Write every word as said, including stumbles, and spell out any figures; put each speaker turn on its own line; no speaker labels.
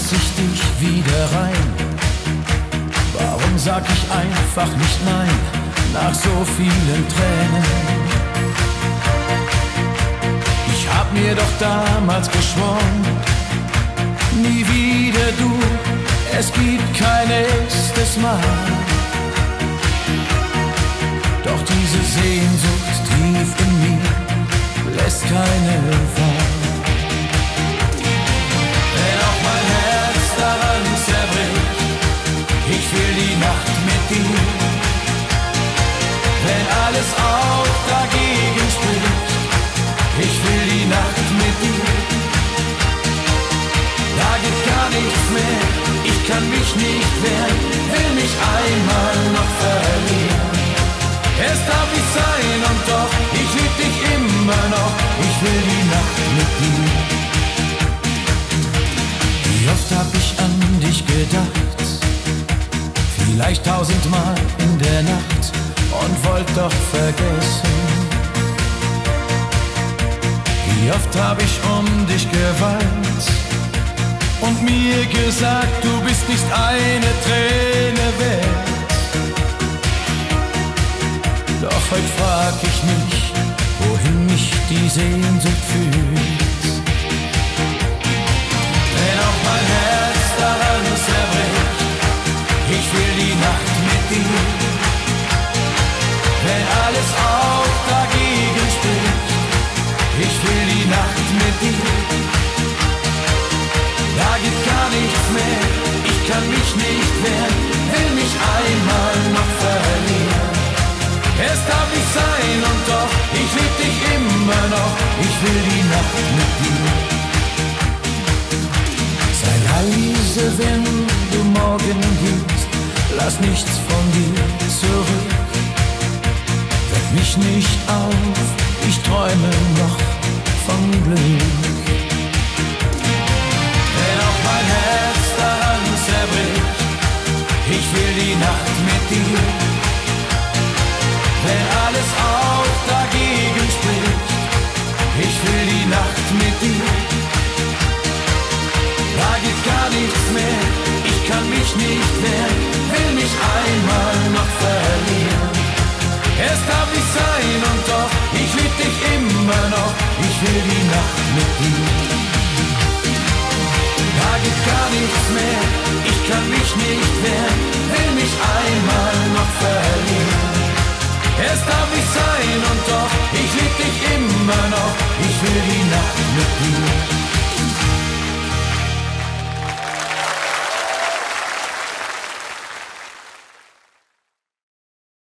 lass ich dich wieder rein? Warum sag ich einfach nicht nein, nach so vielen Tränen? Ich hab mir doch damals geschworen, nie wieder du, es gibt kein nächstes Mal. Doch diese Sehnsucht tief in mir lässt keine Wahl. Wenn auch mein Herz daran zerbricht, ich will die Nacht mit dir. Wenn alles auch dagegen spricht, ich will die Nacht mit dir. Da geht gar nichts mehr, ich kann mich nicht wehren, will mich einmal noch verlieren. Es darf nicht sein und doch, ich lieb dich immer noch, ich will die Nacht mit dir. Wie oft hab ich an dich gedacht, vielleicht tausendmal in der Nacht und wollt doch vergessen. Wie oft hab ich um dich geweint und mir gesagt, du bist nicht eine Träne wert. Doch heute frag ich mich, wohin mich die Sehnsucht führt. Wenn auch mein Herz daran zerbricht, ich will die Nacht mit dir. Wenn alles auch dagegen spricht, ich will die Nacht mit dir. Da geht gar nichts mehr, ich kann mich nicht wehren, will mich einmal noch verlieren. Es darf nicht sein und doch, ich lieb dich immer noch, ich will die Nacht mit dir. Sei leise, wenn du morgen gehst, lass nichts von dir zurück. Weck mich nicht auf, ich träume noch von Glück. Wenn auch mein Herz daran zerbricht, ich will die Nacht mit dir. Wenn alles auch dagegen spricht, ich will die Nacht mit dir. Da geht gar nichts mehr, ich kann mich nicht wehren, will mich einmal noch verlieren. Es darf nicht sein und doch, ich lieb dich immer noch, ich will die Nacht mit dir. Da geht gar nichts mehr, ich kann mich nicht wehren, will mich einmal noch verlieren. Es darf nicht sein und doch, ich lieb dich immer noch, ich will die Nacht mit dir.